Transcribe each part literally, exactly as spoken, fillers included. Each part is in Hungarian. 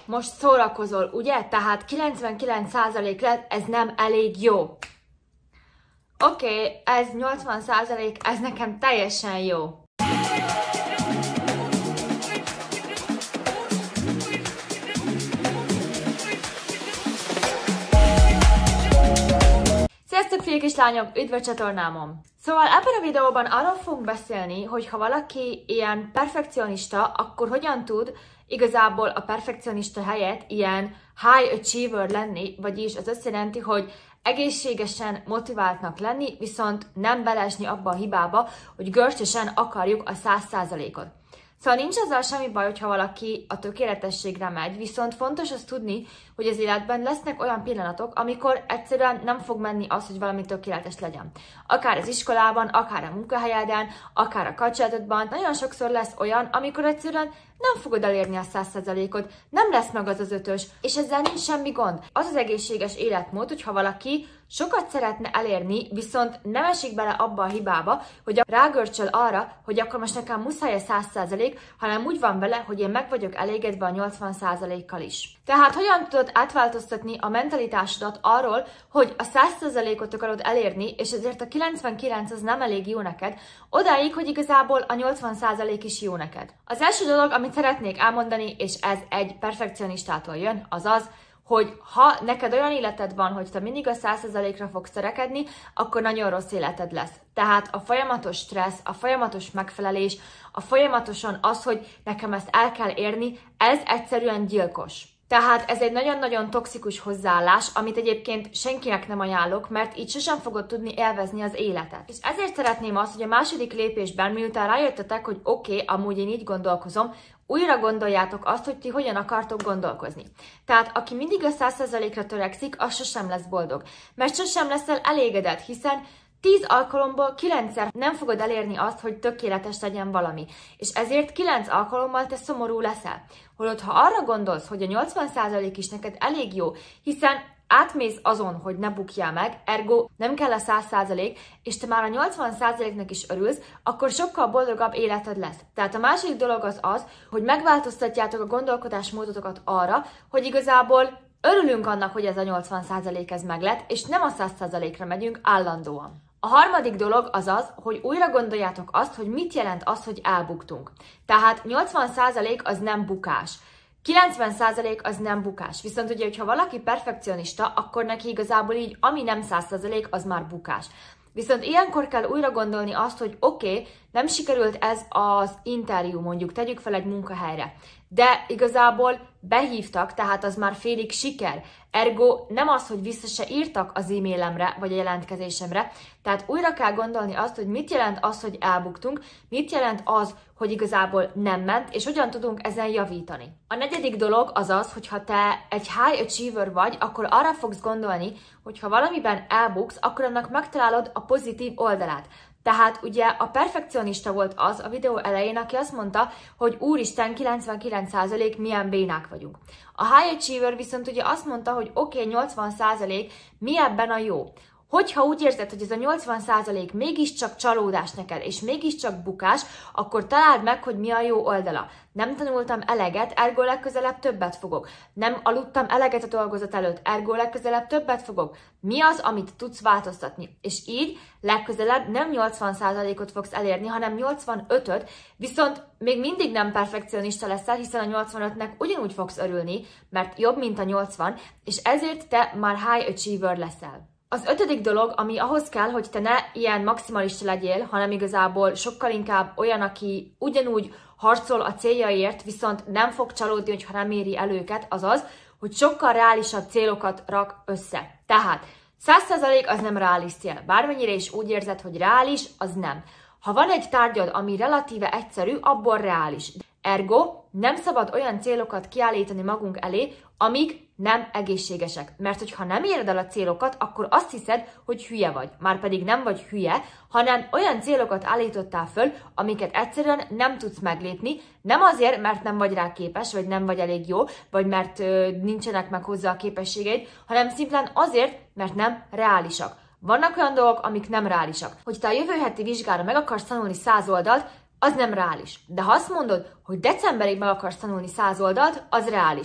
most szórakozol, ugye? Tehát kilencvenkilenc százalék lett, ez nem elég jó. Oké, okay, ez nyolcvan százalék, ez nekem teljesen jó. Sziasztok, fiúk és lányok, üdv a csatornámon! Szóval ebben a videóban arról fogunk beszélni, hogy ha valaki ilyen perfekcionista, akkor hogyan tud igazából a perfekcionista helyett ilyen high achiever lenni, vagyis az azt jelenti, hogy egészségesen motiváltnak lenni, viszont nem beleesni abba a hibába, hogy görcsösen akarjuk a száz százalékot. Szóval nincs azzal semmi baj, hogyha valaki a tökéletességre megy, viszont fontos azt tudni, hogy az életben lesznek olyan pillanatok, amikor egyszerűen nem fog menni az, hogy valami tökéletes legyen. Akár az iskolában, akár a munkahelyeden, akár a kapcsolatodban, nagyon sokszor lesz olyan, amikor egyszerűen nem fogod elérni a száz százalékot, nem lesz meg az az ötös, és ezzel nincs semmi gond. Az az egészséges életmód, hogyha valaki sokat szeretne elérni, viszont nem esik bele abba a hibába, hogy rágörcsöl arra, hogy akkor most nekem muszáj a száz százalék, hanem úgy van vele, hogy én meg vagyok elégedve a nyolcvan százalékkal is. Tehát hogyan tudod átváltoztatni a mentalitásodat arról, hogy a száz százalékot akarod elérni, és ezért a kilencvenkilenc az nem elég jó neked, odáig, hogy igazából a nyolcvan százalék is jó neked. Az első dolog, amit szeretnék elmondani, és ez egy perfekcionistától jön, az az, hogy ha neked olyan életed van, hogy te mindig a száz százalékra fogsz törekedni, akkor nagyon rossz életed lesz. Tehát a folyamatos stressz, a folyamatos megfelelés, a folyamatosan az, hogy nekem ezt el kell érni, ez egyszerűen gyilkos. Tehát ez egy nagyon-nagyon toxikus hozzáállás, amit egyébként senkinek nem ajánlok, mert így sosem fogod tudni élvezni az életet. És ezért szeretném azt, hogy a második lépésben, miután rájöttetek, hogy oké, okay, amúgy én így gondolkozom, újra gondoljátok azt, hogy ti hogyan akartok gondolkozni. Tehát aki mindig a száz százalékra törekszik, az sosem lesz boldog. Mert sosem leszel elégedett, hiszen tíz alkalomból kilencszer nem fogod elérni azt, hogy tökéletes legyen valami. És ezért kilenc alkalommal te szomorú leszel. Holott ha arra gondolsz, hogy a nyolcvan százalék is neked elég jó, hiszen átmész azon, hogy ne bukjál meg, ergo nem kell a száz százalék, és te már a nyolcvan százaléknak is örülsz, akkor sokkal boldogabb életed lesz. Tehát a másik dolog az az, hogy megváltoztatjátok a gondolkodásmódotokat arra, hogy igazából örülünk annak, hogy ez a nyolcvan százalék ez meglett, és nem a száz százalékra megyünk állandóan. A harmadik dolog az az, hogy újra gondoljátok azt, hogy mit jelent az, hogy elbuktunk. Tehát nyolcvan százalék az nem bukás. kilencven százalék az nem bukás. Viszont ugye, hogyha valaki perfekcionista, akkor neki igazából így, ami nem száz százalék, az már bukás. Viszont ilyenkor kell újra gondolni azt, hogy oké, okay, nem sikerült ez az interjú, mondjuk, tegyük fel egy munkahelyre, de igazából behívtak, tehát az már félig siker. Ergo nem az, hogy vissza se írtak az e-mailemre, vagy a jelentkezésemre, tehát újra kell gondolni azt, hogy mit jelent az, hogy elbuktunk, mit jelent az, hogy igazából nem ment, és hogyan tudunk ezen javítani. A negyedik dolog az az, hogy ha te egy high achiever vagy, akkor arra fogsz gondolni, hogy ha valamiben elbuksz, akkor annak megtalálod a pozitív oldalát. Tehát ugye a perfekcionista volt az a videó elején, aki azt mondta, hogy úristen, kilencvenkilenc százalék milyen bénák vagyunk. A high achiever viszont ugye azt mondta, hogy oké, okay, nyolcvan százalék, mi ebben a jó? Hogyha úgy érzed, hogy ez a nyolcvan százalék mégiscsak csalódás neked, és mégiscsak bukás, akkor találd meg, hogy mi a jó oldala. Nem tanultam eleget, ergo legközelebb többet fogok. Nem aludtam eleget a dolgozat előtt, ergo legközelebb többet fogok. Mi az, amit tudsz változtatni? És így legközelebb nem nyolcvan százalékot fogsz elérni, hanem nyolcvanötöt, viszont még mindig nem perfekcionista leszel, hiszen a nyolcvanötnek ugyanúgy fogsz örülni, mert jobb, mint a nyolcvan, és ezért te már high achiever leszel. Az ötödik dolog, ami ahhoz kell, hogy te ne ilyen maximalista legyél, hanem igazából sokkal inkább olyan, aki ugyanúgy harcol a céljaiért, viszont nem fog csalódni, hogyha nem éri el őket, az az, hogy sokkal reálisabb célokat rak össze. Tehát száz százalék az nem reális cél. Bármennyire is úgy érzed, hogy reális, az nem. Ha van egy tárgyad, ami relatíve egyszerű, abból reális. Ergo nem szabad olyan célokat kiállítani magunk elé, amik nem egészségesek. Mert hogyha nem éred el a célokat, akkor azt hiszed, hogy hülye vagy. Márpedig nem vagy hülye, hanem olyan célokat állítottál föl, amiket egyszerűen nem tudsz meglépni, nem azért, mert nem vagy rá képes, vagy nem vagy elég jó, vagy mert ö, nincsenek meg hozzá a képességeid, hanem szimplán azért, mert nem reálisak. Vannak olyan dolgok, amik nem reálisak. Hogy te a jövő heti vizsgára meg akarsz tanulni száz oldalt, az nem reális. De ha azt mondod, hogy decemberig meg akarsz tanulni száz oldalt, az reális.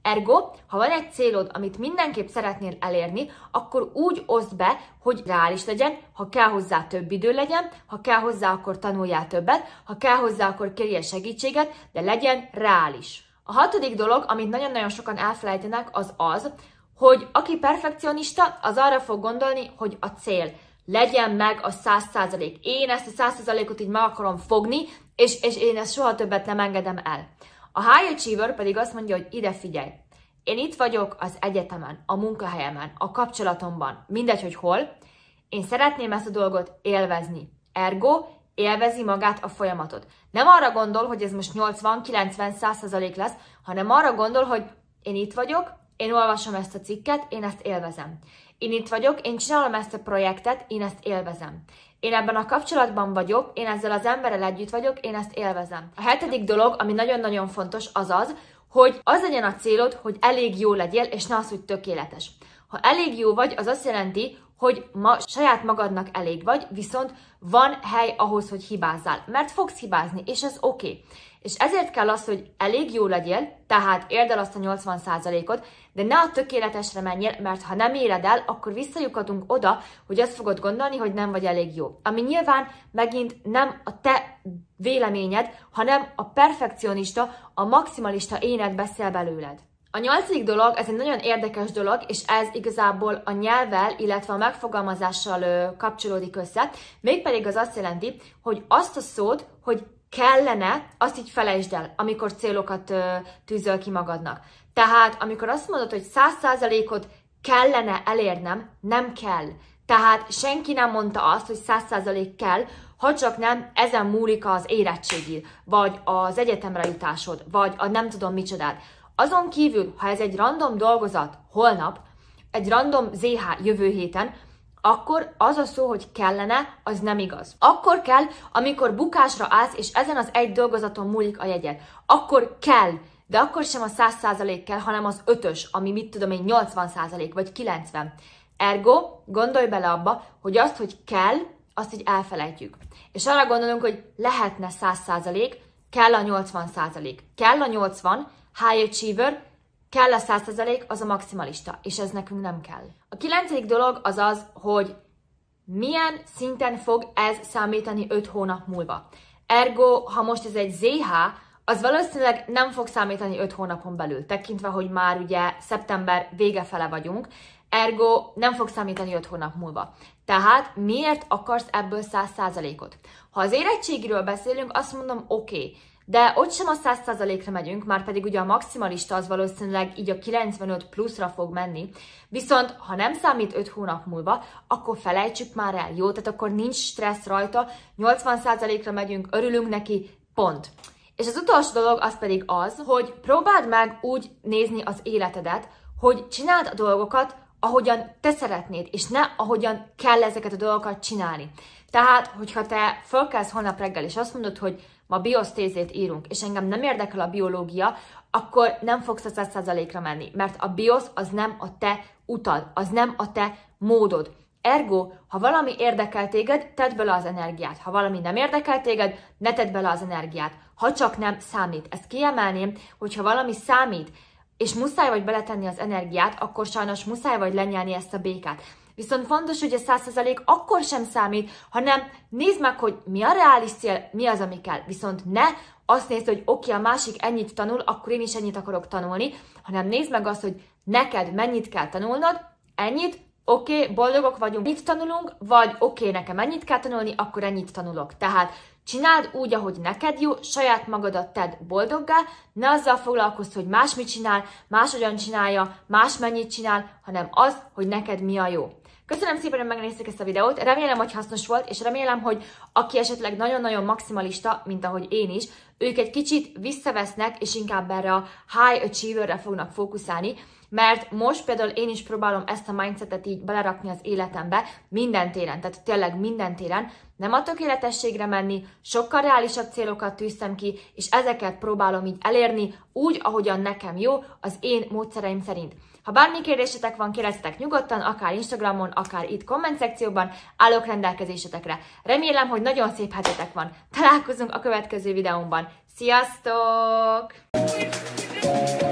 Ergo, ha van egy célod, amit mindenképp szeretnél elérni, akkor úgy oszd be, hogy reális legyen, ha kell hozzá több idő legyen, ha kell hozzá, akkor tanuljál többet, ha kell hozzá, akkor kérjél segítséget, de legyen reális. A hatodik dolog, amit nagyon-nagyon sokan elfelejtenek, az az, hogy aki perfekcionista, az arra fog gondolni, hogy a cél legyen meg a száz százalék. Én ezt a száz százalékot így meg akarom fogni, és, és én ezt soha többet nem engedem el. A high achiever pedig azt mondja, hogy ide figyelj. Én itt vagyok az egyetemen, a munkahelyemen, a kapcsolatomban, mindegy, hogy hol. Én szeretném ezt a dolgot élvezni. Ergo, élvezi magát a folyamatot. Nem arra gondol, hogy ez most nyolcvan, kilencven, száz százalék lesz, hanem arra gondol, hogy én itt vagyok, én olvasom ezt a cikket, én ezt élvezem. Én itt vagyok, én csinálom ezt a projektet, én ezt élvezem. Én ebben a kapcsolatban vagyok, én ezzel az emberrel együtt vagyok, én ezt élvezem. A hetedik dolog, ami nagyon-nagyon fontos, az az, hogy az legyen a célod, hogy elég jó legyél, és ne az, hogy tökéletes. Ha elég jó vagy, az azt jelenti, hogy ma saját magadnak elég vagy, viszont van hely ahhoz, hogy hibázzál. Mert fogsz hibázni, és ez oké. Okay. És ezért kell az, hogy elég jó legyél, tehát érd el azt a nyolcvan százalékot, de ne a tökéletesre menjél, mert ha nem éred el, akkor visszajukadunk oda, hogy azt fogod gondolni, hogy nem vagy elég jó. Ami nyilván megint nem a te véleményed, hanem a perfekcionista, a maximalista éned beszél belőled. A nyolcadik dolog, ez egy nagyon érdekes dolog, és ez igazából a nyelvvel, illetve a megfogalmazással ö, kapcsolódik össze. Mégpedig az azt jelenti, hogy azt a szót, hogy kellene, azt így felejtsd el, amikor célokat ö, tűzöl ki magadnak. Tehát, amikor azt mondod, hogy száz százalékot kellene elérnem, nem kell. Tehát senki nem mondta azt, hogy száz százalék kell, ha csak nem ezen múlik az érettségid, vagy az egyetemre jutásod, vagy a nem tudom micsodát. Azon kívül, ha ez egy random dolgozat holnap, egy random zé há jövő héten, akkor az a szó, hogy kellene, az nem igaz. Akkor kell, amikor bukásra állsz, és ezen az egy dolgozaton múlik a jegyed. Akkor kell, de akkor sem a száz százalék kell, hanem az ötös, ami mit tudom én, nyolcvan százalék vagy kilencven. Ergo, gondolj bele abba, hogy azt, hogy kell, azt így elfelejtjük. És arra gondolunk, hogy lehetne száz százalék, kell a nyolcvan százalék. Kell a nyolcvan, high achiever, kell a száz százalék, az a maximalista, és ez nekünk nem kell. A kilencedik dolog az az, hogy milyen szinten fog ez számítani öt hónap múlva. Ergo, ha most ez egy zé há, az valószínűleg nem fog számítani öt hónapon belül, tekintve, hogy már ugye szeptember vége fele vagyunk, ergo nem fog számítani öt hónap múlva. Tehát miért akarsz ebből száz százalékot? Ha az érettségiről beszélünk, azt mondom, oké, okay, de ott sem a száz százalékra megyünk, már pedig ugye a maximalista az valószínűleg így a kilencvenöt pluszra fog menni. Viszont, ha nem számít öt hónap múlva, akkor felejtsük már el, jó? Tehát akkor nincs stressz rajta, nyolcvan százalékra megyünk, örülünk neki, pont. És az utolsó dolog az pedig az, hogy próbáld meg úgy nézni az életedet, hogy csináld a dolgokat, ahogyan te szeretnéd, és ne ahogyan kell ezeket a dolgokat csinálni. Tehát, hogyha te fölkelsz holnap reggel, és azt mondod, hogy ma biosztézét írunk, és engem nem érdekel a biológia, akkor nem fogsz a száz százalékra menni, mert a biosz az nem a te utad, az nem a te módod. Ergo, ha valami érdekel téged, tedd bele az energiát. Ha valami nem érdekel téged, ne tedd bele az energiát. Ha csak nem számít. Ezt kiemelném, hogyha valami számít, és muszáj vagy beletenni az energiát, akkor sajnos muszáj vagy lenyelni ezt a békát. Viszont fontos, hogy a száz százalék akkor sem számít, hanem nézd meg, hogy mi a reális cél, mi az, ami kell. Viszont ne azt nézd, hogy oké, okay, a másik ennyit tanul, akkor én is ennyit akarok tanulni, hanem nézd meg azt, hogy neked mennyit kell tanulnod, ennyit, oké, okay, boldogok vagyunk, mit tanulunk, vagy oké, okay, nekem ennyit kell tanulni, akkor ennyit tanulok. Tehát csináld úgy, ahogy neked jó, saját magadat tedd boldoggá, ne azzal foglalkozz, hogy más mit csinál, más hogyan csinálja, más mennyit csinál, hanem az, hogy neked mi a jó. Köszönöm szépen, hogy megnézték ezt a videót, remélem, hogy hasznos volt, és remélem, hogy aki esetleg nagyon-nagyon maximalista, mint ahogy én is, ők egy kicsit visszavesznek, és inkább erre a high achieverre fognak fókuszálni, mert most például én is próbálom ezt a mindsetet így belerakni az életembe minden téren, tehát tényleg minden téren, nem a tökéletességre menni, sokkal reálisabb célokat tűztem ki, és ezeket próbálom így elérni úgy, ahogyan nekem jó, az én módszereim szerint. Ha bármi kérdésetek van, kérdezzetek nyugodtan, akár Instagramon, akár itt komment szekcióban, állok rendelkezésetekre. Remélem, hogy nagyon szép hetetek van. Találkozunk a következő videómban. Sziasztok!